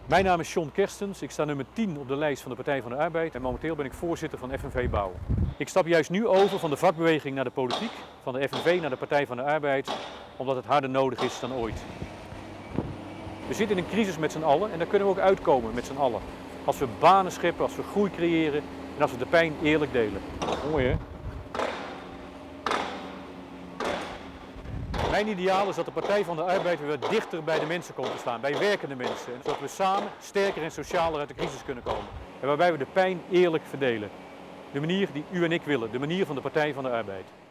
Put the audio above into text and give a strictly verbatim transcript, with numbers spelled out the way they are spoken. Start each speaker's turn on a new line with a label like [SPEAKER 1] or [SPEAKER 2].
[SPEAKER 1] Mijn naam is John Kerstens, ik sta nummer tien op de lijst van de Partij van de Arbeid en momenteel ben ik voorzitter van F N V Bouw. Ik stap juist nu over van de vakbeweging naar de politiek, van de F N V naar de Partij van de Arbeid, omdat het harder nodig is dan ooit. We zitten in een crisis met z'n allen en daar kunnen we ook uitkomen met z'n allen. Als we banen scheppen, als we groei creëren en als we de pijn eerlijk delen. Mooi hè? Mijn ideaal is dat de Partij van de Arbeid weer wat dichter bij de mensen komt te staan, bij werkende mensen. En zodat we samen sterker en socialer uit de crisis kunnen komen. En waarbij we de pijn eerlijk verdelen. De manier die u en ik willen, de manier van de Partij van de Arbeid.